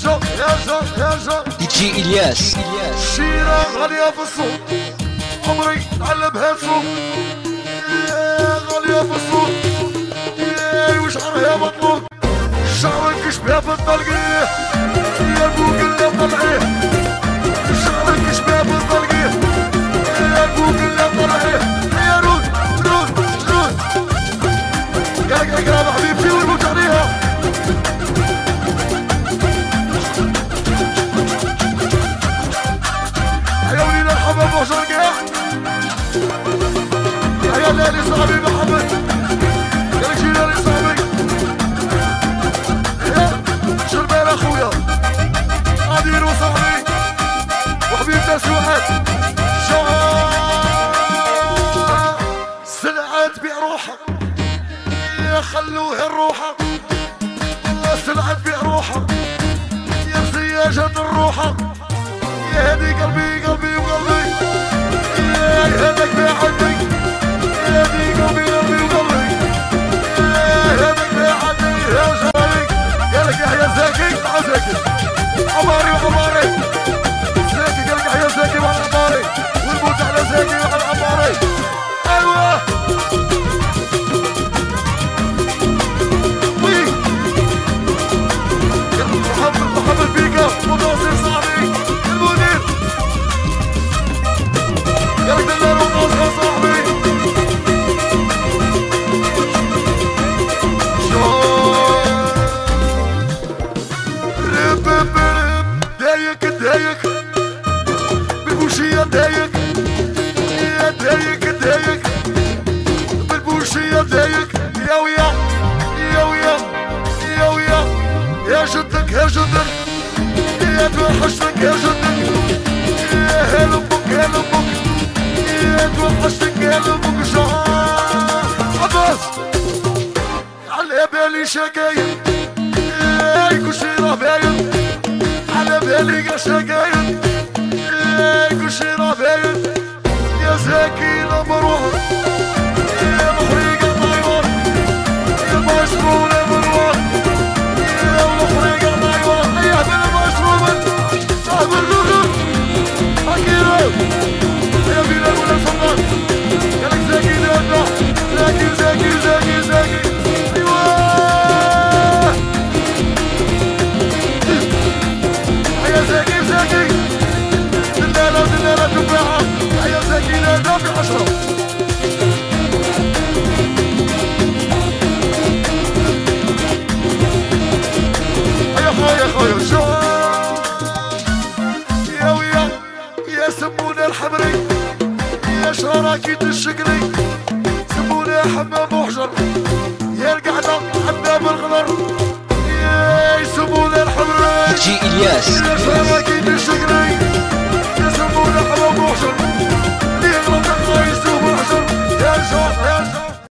دي جي إلياس. الشيرة غالية في السوق، عمري تعلمها تسوق، غالية في السوق، وشعرها مطلوب، شعرك شباب الطلقيه، يا بوك اللي طلعيه، شعرك شباب الطلقيه، يا بوك اللي طلعيه، يا رود رود رود، قالك اقرب حبيبتي ونموت عليها. عيوني للحباب وحشر قاع، يا ليلي صاحبي محمد، قالك شي ليلي صاحبي، شربان اخويا قادر وصاحبي وحبيب ناس واحد، سلعة تبيع روحها، يا خلوها الروحة، والله سلعة تبيع روحها، يا مسياجة الروحة، يا هدي قلبي قلبي وقلبي، يا هدك بيع عندي، يا هدي قلبي قلبي وقلبي، يا هدك بيع عندي، يا شرايك قالك يحيى زاكي مع زاكي، عماري وعماري، زاكي قالك يحيى زاكي مع عماري، ونموت على زاكي مع عماري، ايوه وي محمد بيكا وناصر صاحبي المدير، قالك دلال وناصر صاحبي، دايك دايك بالبوشية دايك، يا دايك دايك بالبوشية دايك، يا ويا يا ويا يا ويا يا جدك يا جدك، يا توحشتك يا جدك، يا هلبك هلبك، يا توحشتك هلبك، عباس على بالي شقايق، كل شي راه باين على بالي شقايق، كل شي راه باين، يا زاكي نمروان، يا محريقة طيوان، يا مشروب نمروان، يا محريقة طيوان، يا بالمشروب صاحب الرجل حكيرو، يا بلال ولا سلطان، قالك زاكي دانا، زاكي زاكي زاكي زاكي، زاكي زاكي دلالة دلالة تفاحة، يا زاكي لا دافع 10. يا خويا شو يا ويا يا سمونا الحمري، يا شراكيت الشقري، سمونا حمام وحجر، يا القعدة حمام الغدر، يا يسمونا الحمري، دي جي إلياس. يا شراكيت الشقري